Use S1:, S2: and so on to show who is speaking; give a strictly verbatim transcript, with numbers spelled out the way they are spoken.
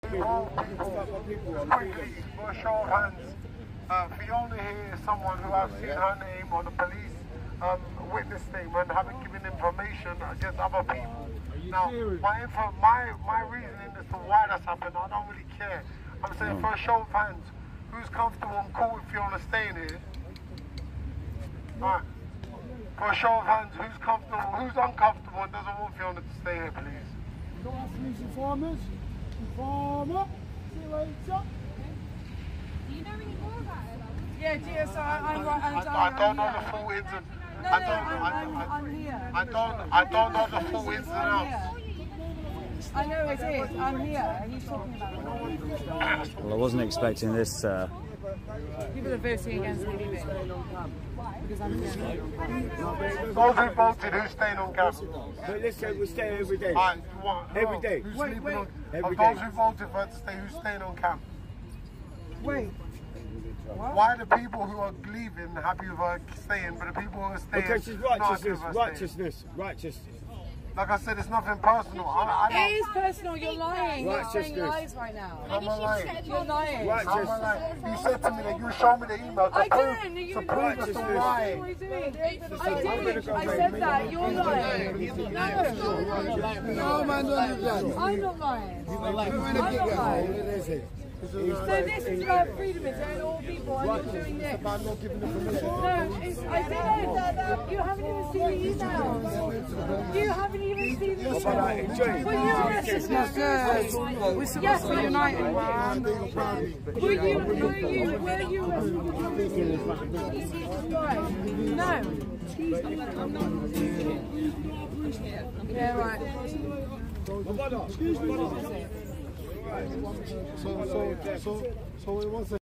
S1: All people, quickly, for a show of hands, uh, Fiona here is someone who I've seen her name on the police um, witness statement, having given information against other people. Now, my, info, my, my reasoning as to why that's happened, I don't really care. I'm saying for a show of hands, who's comfortable and cool with Fiona staying here? Alright. For a show of hands, who's comfortable, who's uncomfortable and doesn't want Fiona to stay here, please?
S2: Don't ask me informers. Informer. See you later.
S3: Do you know any more about it?
S4: Yeah, dear, so I, I'm right. I'm,
S1: I,
S4: I'm,
S1: I don't know
S4: I'm
S1: the full ins and
S4: No,
S1: I
S4: no,
S1: don't
S4: I'm,
S1: I,
S4: I'm,
S1: I,
S4: I'm here.
S1: I don't I don't know the full ins and outs.
S4: I know it is. I'm here. He's talking about it.
S5: Well, I wasn't expecting this. Uh...
S4: People are voting against me leaving. Because I'm here.
S1: Those who voted, who's staying on camp?
S2: But listen, we're staying every day.
S1: Right, you want,
S2: Every
S1: no,
S2: day.
S1: Who's
S4: Wait,
S1: sleeping
S4: wait.
S1: on?
S2: Every
S1: Of
S2: day.
S1: those who voted for her to stay, who's staying on camp?
S4: Wait.
S1: Why are the people who are leaving happy with her staying, but the people who are staying
S2: Because it's
S1: not happy
S2: righteousness,
S1: with her staying?
S2: righteousness, righteousness.
S1: Like I said, it's nothing personal. I, I
S4: It is personal. You're lying. You're saying
S2: Righteousness.
S4: lies right now.
S1: How am I lying?
S4: You're lying.
S2: Right.
S1: How am I lying? You said to me that you showed me the email to
S4: I
S1: prove,
S4: didn't. You
S1: to prove us
S2: righteousness.
S1: the
S4: What are
S1: lie.
S4: you doing? I did. I said that. You're lying. No.
S2: No, man, don't do that.
S4: I'm not lying. I'm not lying. So this is about freedom, is it? All people, and you're doing this.
S2: I'm not giving the permission.
S4: No, it's, I didn't. You haven't even seen the emails. You haven't even seen the emails. Were you arrested? Yes, yes, we're united. Were you, were you, were you arrested? Right. No. Yeah, right.
S2: Excuse me. So, so, so, so, it was